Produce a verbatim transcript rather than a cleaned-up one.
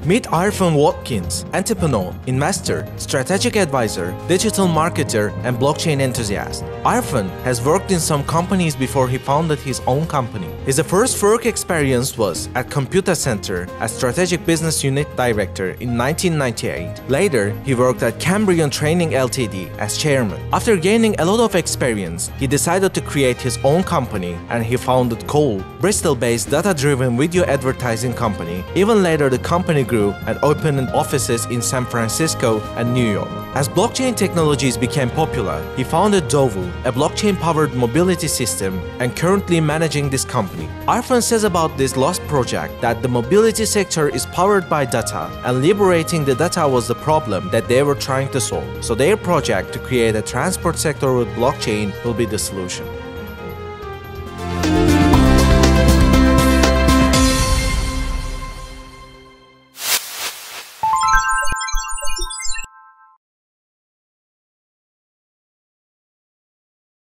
Meet Irfon Watkins, entrepreneur, investor, strategic advisor, digital marketer, and blockchain enthusiast. Irfon has worked in some companies before he founded his own company. His first work experience was at Computacenter as strategic business unit director in nineteen ninety-eight. Later, he worked at Cambrian Training Ltd as chairman. After gaining a lot of experience, he decided to create his own company and he founded Coull, Bristol-based data-driven video advertising company. Even later, the company grew and opened offices in San Francisco and New York. As blockchain technologies became popular, he founded Dovu, a blockchain-powered mobility system, and currently managing this company. Irfon says about this last project that the mobility sector is powered by data, and liberating the data was the problem that they were trying to solve. So their project to create a transport sector with blockchain will be the solution.